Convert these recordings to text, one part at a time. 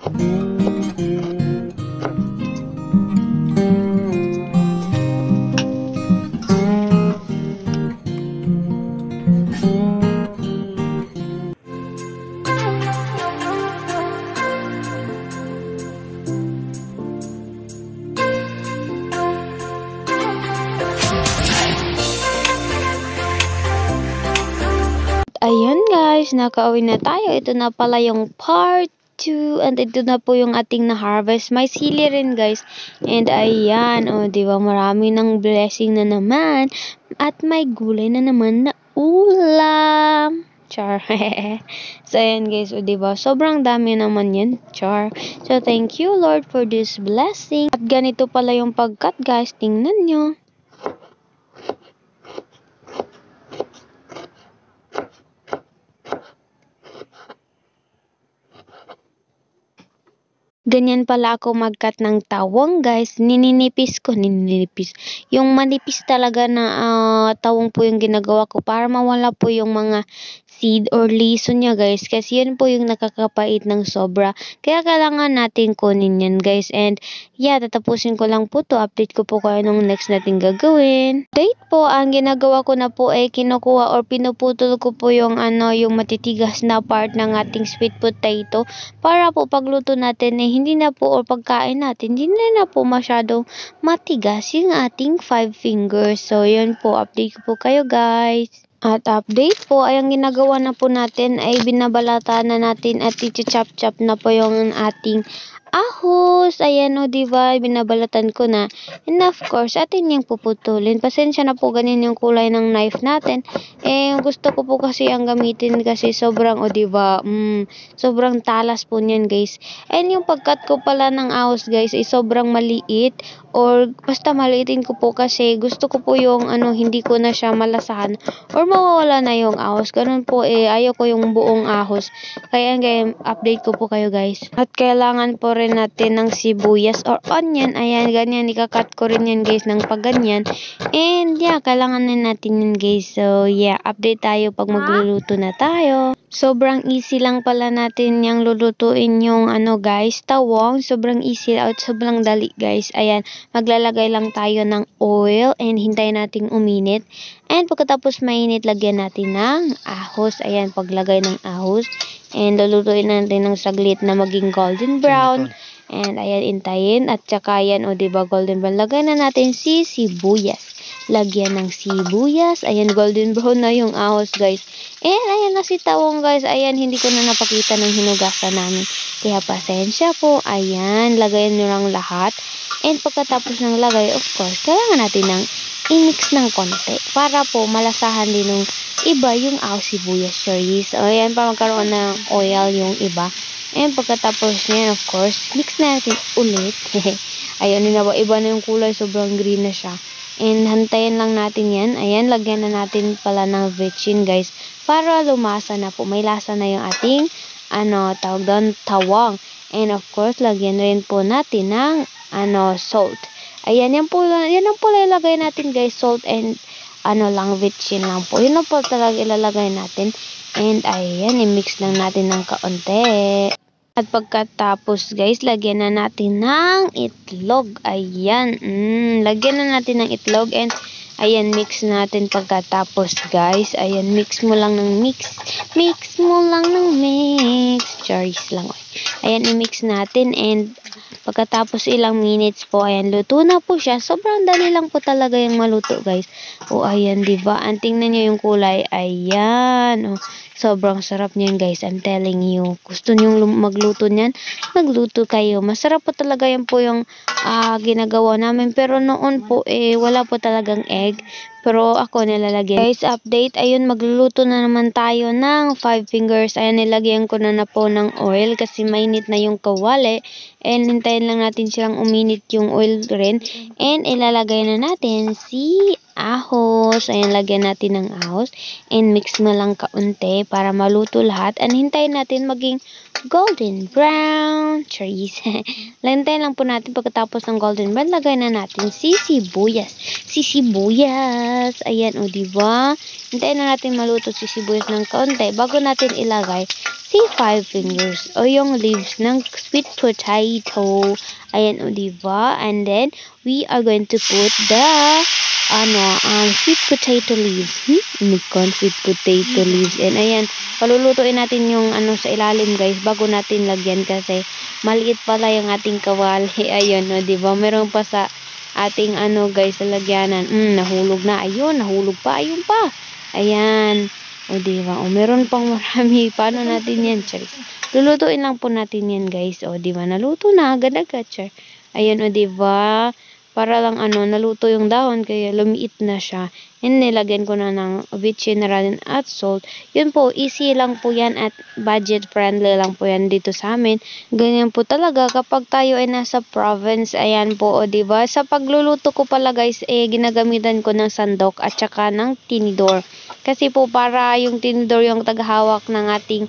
Ayun guys, nakauwi na tayo. Ito na pala yung part 2 and ito na po yung ating na-harvest. May sili rin guys. And ayan, diba marami ng blessing na naman. At may gulay na naman na ulam. Char. So ayan guys, diba sobrang dami naman yan. Char. So thank you Lord for this blessing. At ganito pala yung pagkat guys. Tingnan nyo. Ganyan pala ako mag-cut ng tawang guys. Nininipis. Yung manipis talaga na tawang po yung ginagawa ko para mawala po yung mga seed or liso niya guys. Kasi yun po yung nakakapait ng sobra. Kaya kailangan natin kunin yan guys. And yeah, tatapusin ko lang po to. Update ko po kayo nung next natin gagawin. Date po, ang ginagawa ko na po ay kinukuha or pinuputol ko po yung yung matitigas na part ng ating sweet potato para po pagluto natin hindi na po or pagkain natin hindi na po masyadong matigas yung ating 5 fingers. So yun po, update ko po kayo guys. At update po, ay ang ginagawa na po natin ay binabalata na natin at i-chop-chop na po yung ating ahos. Ayan diba, binabalatan ko na. And of course, atin yung puputulin. Pasensya na po, ganyan yung kulay ng knife natin. Gusto ko po kasi ang gamitin kasi sobrang, diba, sobrang talas po niyan guys. And yung pagkat ko pala ng ahos guys ay sobrang maliit. Or basta maliitin ko po kasi gusto ko po yung hindi ko na siya malasahan or mawawala na yung ahos. Ganun po ayaw ko yung buong ahos. Kaya update ko po kayo guys. At kailangan po rin natin ng sibuyas or onion. Ayan, ganyan. Ikakat ko rin yan guys ng pagganyan. And yeah, kailangan na natin yan guys. So yeah, update tayo pag magluluto na tayo. Sobrang easy lang pala natin yung lulutuin yung guys, tawong. Sobrang easy at sobrang dali guys. Ayan, maglalagay lang tayo ng oil and hintayin nating uminit. And pagkatapos mainit, lagyan natin ng ahos. Ayan, paglagay ng ahos. And lulutuin natin ng saglit na maging golden brown. And ayan, intayin. At saka yan, diba, golden brown. Lagay na natin si sibuyas. Lagyan ng sibuyas. Ayan, golden brown na yung ahos, guys. And ayan na si tawong, guys. Ayan, hindi ko na napakita ng hinugasan namin. Kaya pasensya po. Ayan, lagayan nyo lang lahat. And pagkatapos ng lagay, of course, kailangan natin ng i-mix ng konti para po malasahan din ng iba yung sibuyas cherries. So, ayan, para magkaroon ng oil yung iba. And pagkatapos niyan, of course, mix natin ulit. Ayan, iba na yung kulay. Sobrang green na siya. And hantayin lang natin yan. Ayan, lagyan na natin pala ng vichin, guys. Para lumasa na po. May lasa na yung ating, tawag doon, tawang. And of course, lagyan rin po natin ng, salt. Ayan, yan po ilalagay natin, guys. Salt and, lang, vichin lang po. Yun lang po talaga ilalagay natin. And ayan, i-mix lang natin ng kaunti. At pagkatapos guys, lagyan na natin ng itlog. Ayan, lagyan na natin ng itlog. And ayan, mix natin pagkatapos guys. Ayan, mix mo lang ng mix. Mix mo lang ng mix. Cherries lang. Ayan, i-mix natin. And pagkatapos ilang minutes po, ayan, luto na po siya. Sobrang dali lang po talaga yung maluto, guys. Ayan, diba? Tingnan nyo yung kulay. Ayan. Sobrang sarap niyan, guys. I'm telling you. Gusto nyo magluto niyan? Magluto kayo. Masarap po talaga yan po yung ginagawa namin. Pero noon po, wala po talagang egg. Pero ako nilalagyan. Guys, update. Ayun, magluluto na naman tayo ng 5 fingers. Ayan, nilagyan ko na po ng oil kasi mainit na yung kawali. And hintayin lang natin silang uminit yung oil rin. And ilalagay na natin si ahos. Ayan, lagyan natin ng ahos. And mix mo lang kaunti para maluto lahat. And hintayin natin maging golden brown. Cherries. Hintayin lang po natin pagkatapos ng golden brown. Lagay na natin si sibuyas. Si sibuyas. sibuyas. Ayan, o, diba? Hintayin na natin maluto si sibuyas ng kaunti bago natin ilagay si five fingers o yung leaves ng sweet potato. Ayan, o, diba? And then, we are going to put the sweet potato leaves. Sweet potato leaves. And ayan, palulutuin natin yung sa ilalim, guys, bago natin lagyan kasi maliit pala yung ating kawali. Ayan, o, diba? Meron pa sa ating guys, lalagyanan. Nahulog na. Ayun, nahulog pa. Ayun pa. Ayan. O, diba? O, meron pang marami. Paano natin yan, Charis? Lulutuin lang po natin yan, guys. O, diba? Naluto na. Agad-agad, Char. Ayan, o, diba? Para lang naluto yung dahon kaya lumiit na siya. And nilagyan ko na ng vichin rin at salt. Yun po, easy lang po yan at budget friendly lang po yan dito sa amin. Ganyan po talaga kapag tayo ay nasa province. Ayan po, o, diba? Sa pagluluto ko pala, guys, ginagamitan ko ng sandok at saka ng tinidor. Kasi po para yung tinidor yung taghawak ng ating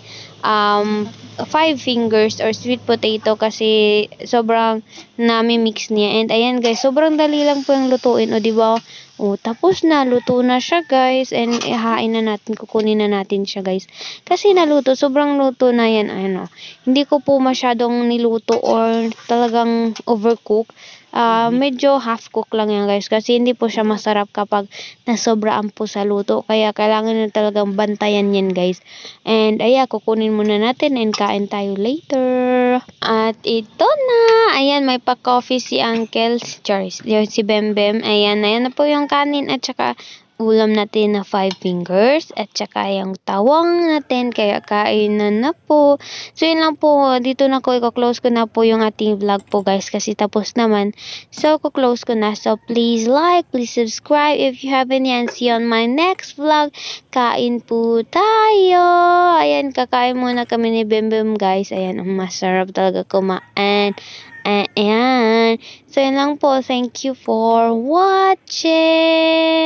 five fingers or sweet potato kasi sobrang nami-mix niya. And ayan, guys, sobrang dali lang po yung lutuin, o, diba? O, tapos na, luto na siya, guys. And ihain na natin, kukunin na natin siya, guys. Kasi naluto, sobrang luto na yan. Hindi ko po masyadong niluto or talagang overcook. Medyo half cook lang yan, guys, kasi hindi po siya masarap kapag nasobraan po sa luto, kaya kailangan na talagang bantayan yan, guys. And ayan, kukunin muna natin and kain tayo later. At ito na, ayan, may pa-coffee si Uncle Charles, si Bembem. Ayan na po yung kanin at saka ulam natin na five fingers at saka yung tawang natin, kaya kainan na po. So yun lang po, dito na ko i-close ko na po yung ating vlog po, guys, kasi tapos naman. So ko-close ko na. So please like, please subscribe if you haven't yet, and see you on my next vlog. Kain po tayo. Ayan, kakain muna kami ni Bembem, guys. Ayan, masarap talaga kumain. Ayan. So yun lang po, thank you for watching.